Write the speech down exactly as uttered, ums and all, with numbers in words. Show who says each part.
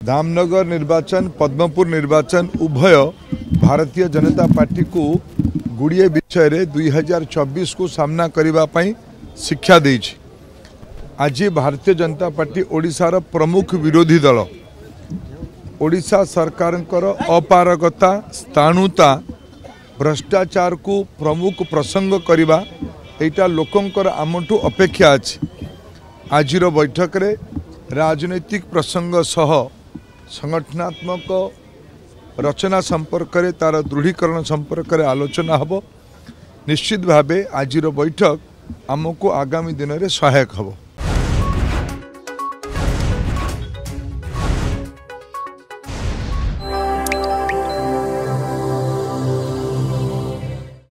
Speaker 1: धामनगर निर्वाचन पद्मपुर निर्वाचन उभय भारतीय जनता पार्टी को गुड़िए विषय रे दुई हजार चौबीस को सामना करने शिक्षा देछि। आज भारतीय जनता पार्टी ओडिशार प्रमुख विरोधी दल ओडिशा सरकार अपारगता स्थाणुता भ्रष्टाचार को प्रमुख प्रसंग करवा एटा लोकंकर आमठू अपेक्षा अछि। आज बैठक रे राजनैतिक प्रसंग सह संगठनात्मक रचना संपर्क में तार दृढ़ीकरण संपर्क में आलोचना हब। निश्चित भावे आज बैठक आमको आगामी दिन में सहायक हब।